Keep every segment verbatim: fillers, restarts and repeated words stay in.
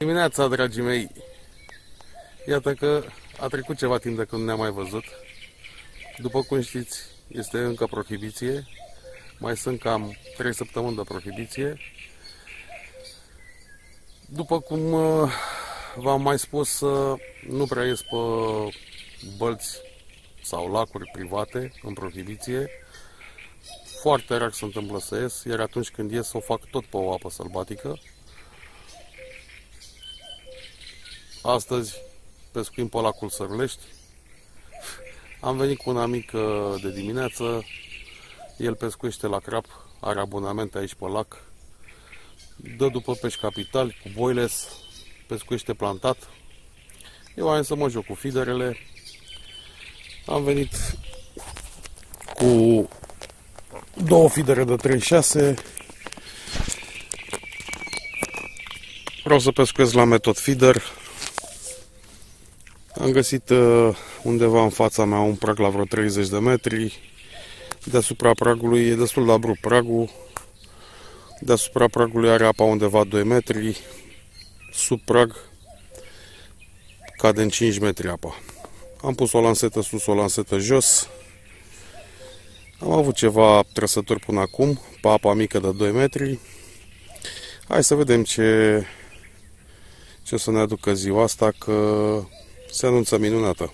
Dimineața, dragii mei! Iată că a trecut ceva timp de când ne-am mai văzut. După cum știți, este încă prohibiție. Mai sunt cam trei săptămâni de prohibiție. După cum v-am mai spus, nu prea ies pe bălți sau lacuri private în prohibiție. Foarte rar se întâmplă să ies, iar atunci când ies o fac tot pe o apă sălbatică. Astăzi pescuim pe lacul Sărulești. Am venit cu un amic de dimineață. El pescuiește la crap, are abonament aici pe lac. Dă după pești capitali, cu boiles, pescuiește plantat. Eu am să mă joc cu fiderele. Am venit cu două fidere de treizeci și șase. Vreau să pescuiesc la metod feeder. Am găsit undeva în fața mea un prag la vreo treizeci de metri. Deasupra pragului e destul de abrupt pragul. Deasupra pragului are apa undeva doi metri. Sub prag cade în cinci metri apa. Am pus o lansetă sus, o lansetă jos. Am avut ceva trăsături până acum, pe apa mică de doi metri. Hai să vedem ce, ce o să ne aducă ziua asta, că se anunță minunată.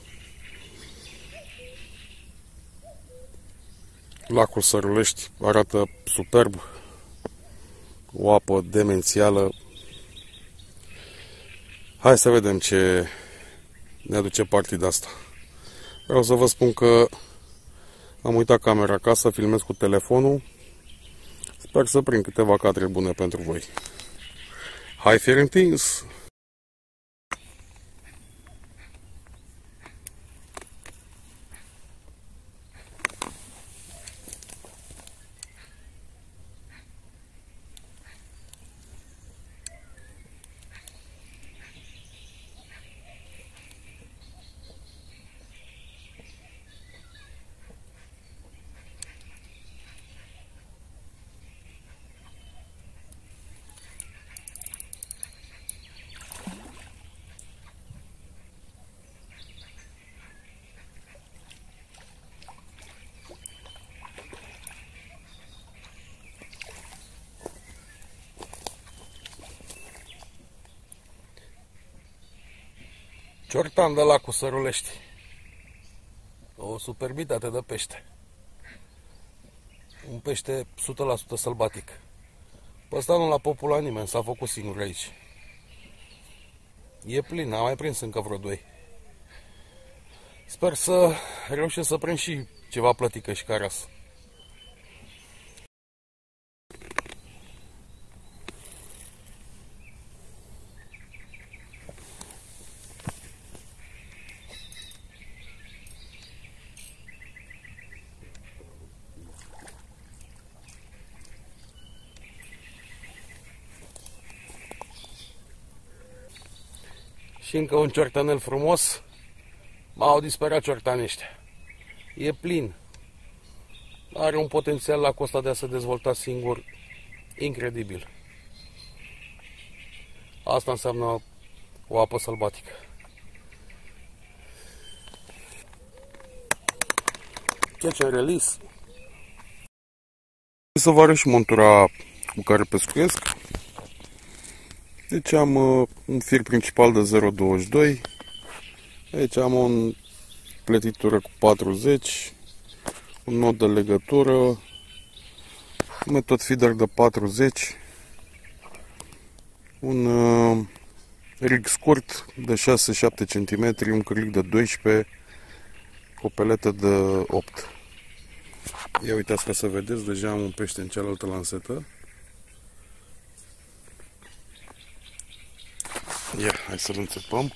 Lacul Sărulești arată superb. O apă demențială. Hai să vedem ce ne aduce partida asta. Vreau să vă spun că am uitat camera acasă, filmez cu telefonul. Sper să prind câteva cadre bune pentru voi. Hai, Fierentins! Ciortan de lacul Sărulești. O superbitate de pește. Un pește o sută la sută sălbatic. Pe ăsta nu l-a populat nimeni, s-a făcut singur aici. E plin, am mai prins încă vreo doi. Sper să reușesc să prind și ceva plătică și caras. Și încă un ciortanel frumos. M-au disperat ciortanii ăștia. E plin. Are un potențial la costa de a se dezvolta singur incredibil. Asta înseamnă o apă sălbatică. Catch and release. Să vă arăt și montura cu care pescuiesc. Deci am uh, un fir principal de zero virgulă douăzeci și doi. Aici am o pletitură cu patruzeci, un nod de legătură, un metod feeder de patruzeci, un uh, rig scurt de șase șapte centimetri, un cârlic de doisprezece, cu o peletă de opt. Ia uitați ca să vedeți, deja am un pește în cealaltă lansetă. Ia, hai să-l înțepăm.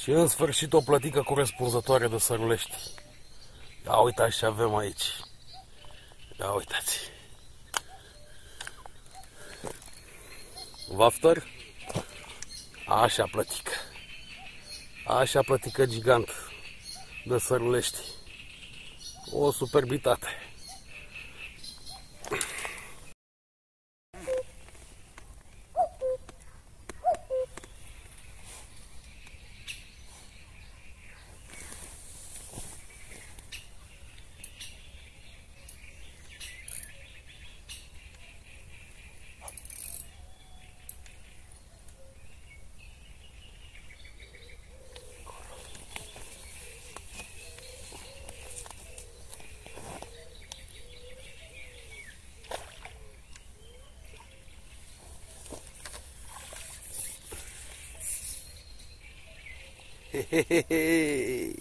Și în sfârșit o plătică corespunzătoare de Sărulești. Ia uitați ce avem aici. Ia uitați. Wafter. Așa plătică. Așa plătică gigant de Sărulești. O superbitate. Hehehe.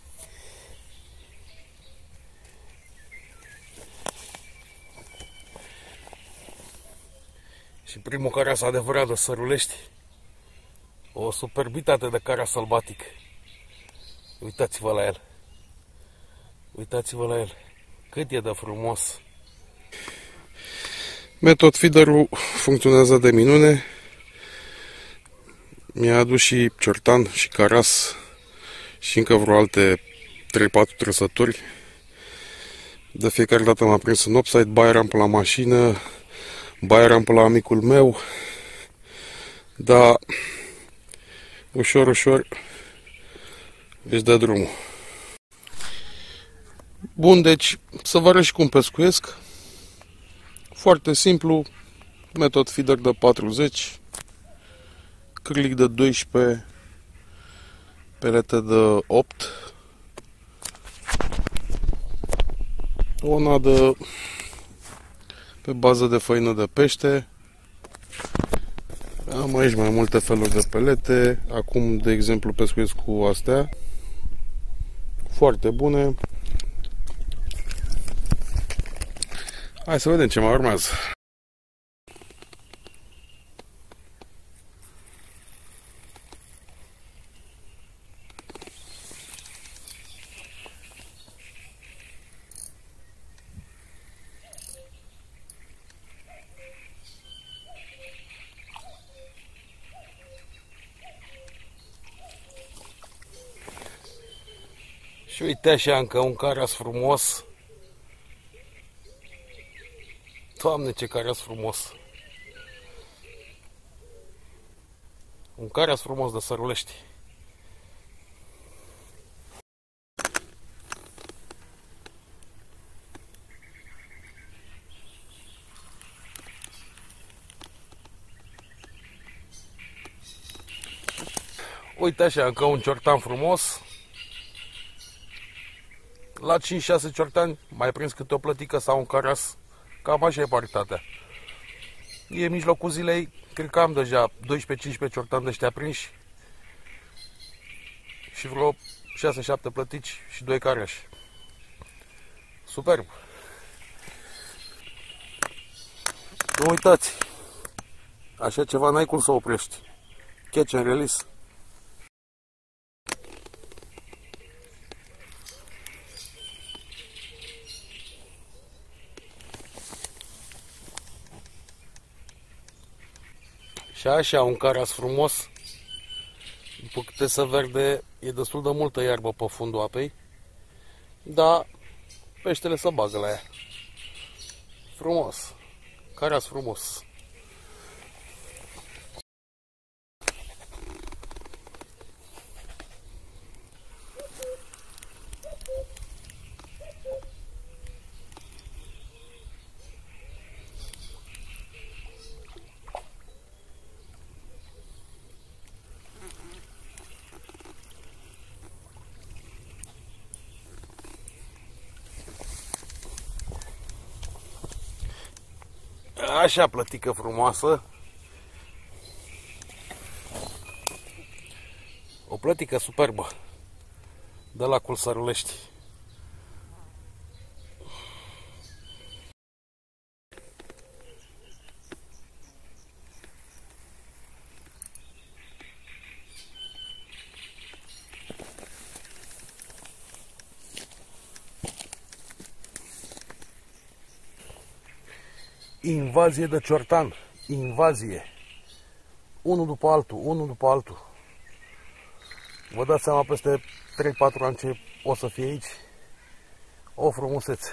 Și primul caras adevărat de Sărulești. O superbitate de caras sălbatic. Uitați-vă la el. Uitați-vă la el. Cât e de frumos. Metod feederul funcționează de minune. Mi-a adus și ciortan și caras și încă vreo alte trei patru trăsături. De fiecare dată m-a prins în offside, ba eram pe la mașină, ba eram pe la amicul meu. Dar ușor, ușor își dă drumul. Bun, deci să vă arăt și cum pescuiesc. Foarte simplu, metod feeder de patruzeci. Cârlic de doisprezece, pelete de opt, o nadă pe bază de făină de pește. Am aici mai multe feluri de pelete. Acum, de exemplu, pescuiesc cu astea. Foarte bune. Hai să vedem ce mai urmează. Și uite așa încă un caras frumos. Doamne, ce caras frumos. Un caras frumos de Sărulești. Uite așa încă un ciortan frumos. La cinci șase ciortani mai prins câte o plătică sau un caras. Cam așa e paritatea. E mijlocul zilei, cred că am deja doisprezece cincisprezece ciortani de ăștia prinși. Și vreo șase șapte plătici și doi careași. Superb! Nu uitați! Așa ceva n-ai cum să oprești. Catch and release. Și așa, un caras frumos. După câte se vede, e destul de multă iarbă pe fundul apei. Dar peștele se bagă la ea. Frumos. Caras frumos. Așa plătică frumoasă. O plătică superbă de lacul Sărulești. Invazie de ciortan. Invazie. Unul după altul, unul după altul. Vă dați seama peste trei patru ani ce o să fie aici. O frumusețe.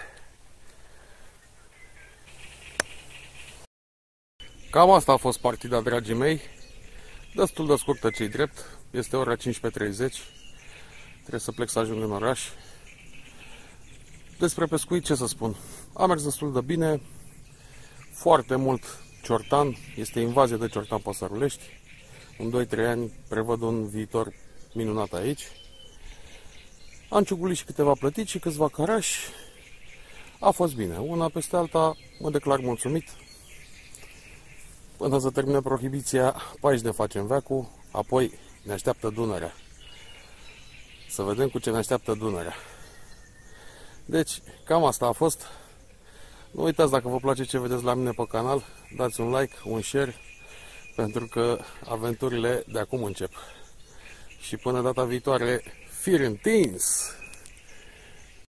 Cam asta a fost partida, dragii mei. Destul de scurtă, ce-i drept. Este ora cincisprezece treizeci. Trebuie să plec să ajung în oraș. Despre pescuit, ce să spun? A mers destul de bine. Foarte mult ciortan. Este invazie de ciortan păsărulești. În doi trei ani prevăd un viitor minunat aici. Am ciugulit și câteva plătiți și câțiva carași. A fost bine. Una peste alta mă declar mulțumit. Până să termine prohibiția, pe aici ne facem veacul, apoi ne așteaptă Dunărea. Să vedem cu ce ne așteaptă Dunărea. Deci, cam asta a fost. Nu uitați, dacă vă place ce vedeți la mine pe canal, dați un like, un share, pentru că aventurile de acum încep. Și până data viitoare, fir întins!